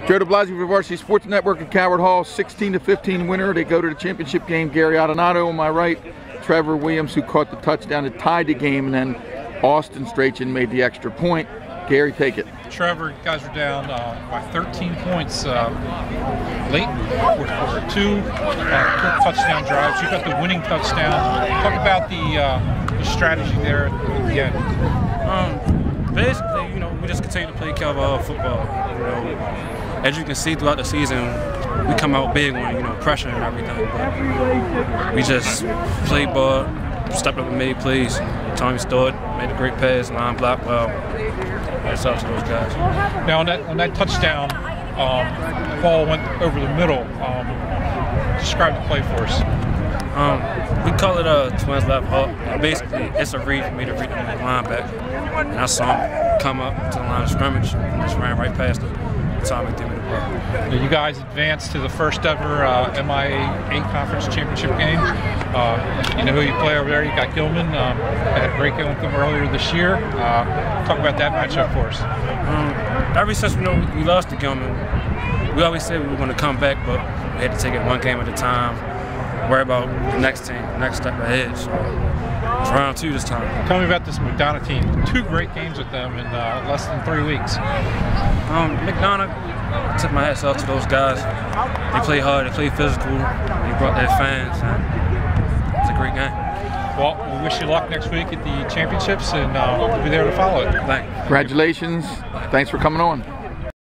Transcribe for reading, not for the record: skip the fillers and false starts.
Joe DeBlasio for Varsity Sports Network at Coward Hall, 16-15 winner. They go to the championship game. Gary Adonato on my right, Trevor Williams, who caught the touchdown that tied the game, and then Austin Strachan made the extra point. Gary, take it. Trevor, you guys are down by 13 points late in the fourth quarter. Two quick touchdown drives. You got the winning touchdown. Talk about the strategy there at the end. Basically, we just continue to play Coward football. As you can see throughout the season, we come out big on pressure and everything. But we just played ball, stepped up and made plays. Tommy Stewart made a great pass, line block well. That's up to those guys. Now on that touchdown, ball went over the middle. Describe the play for us. We call it a twins left hook. Basically, it's a read for me to read the linebacker. And I saw him come up to the line of scrimmage and just ran right past him. Tommy threw me the ball. You guys advanced to the first ever MIAA Conference Championship game. You know who you play over there? You got Gilman. Had a great game with them earlier this year. Talk about that matchup for us. Ever since we lost to Gilman, we always said we were going to come back, but we had to take it one game at a time. Worry about the next team, the next step ahead. So it's round 2 this time. Tell me about this McDonough team. 2 great games with them in less than 3 weeks. McDonough, I took my hats off to those guys. They play hard, they play physical, they brought their fans, and it's a great game. Well, we wish you luck next week at the championships, and we'll be there to follow it. Thanks. Congratulations. Thanks for coming on.